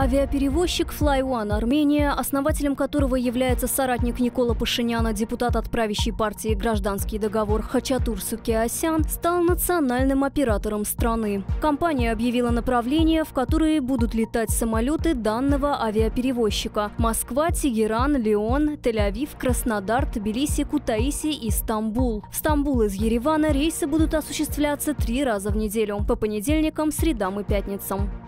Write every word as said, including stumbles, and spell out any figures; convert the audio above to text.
Авиаперевозчик FlyOne Армения, основателем которого является соратник Никола Пашиняна, депутат от правящей партии «Гражданский договор» Хачатур Сукиасян, стал национальным оператором страны. Компания объявила направления, в которые будут летать самолеты данного авиаперевозчика: Москва, Тегеран, Лион, Тель-Авив, Краснодар, Тбилиси, Кутаиси и Стамбул. В Стамбул из Еревана рейсы будут осуществляться три раза в неделю – по понедельникам, средам и пятницам.